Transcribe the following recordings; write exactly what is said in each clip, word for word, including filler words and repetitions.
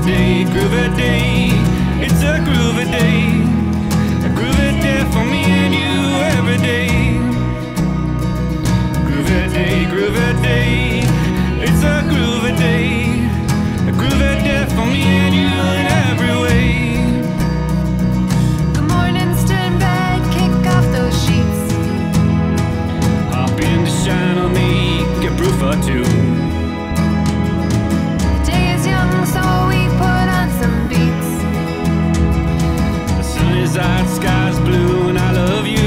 day, groovy day. It's a groovy day, a groovy day for me and you every day. Groovy day, groovy day. It's a groovy day, a groovy day for me and you in every way. Good morning, stood in bed, kick off those sheets. Hop in to shine on me, get proof or two. The day is young, so we put on some beats. The sun is out, sky's blue, and I love you.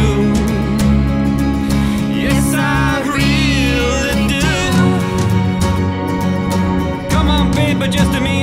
Yes, I really do. Come on, baby, just a minute.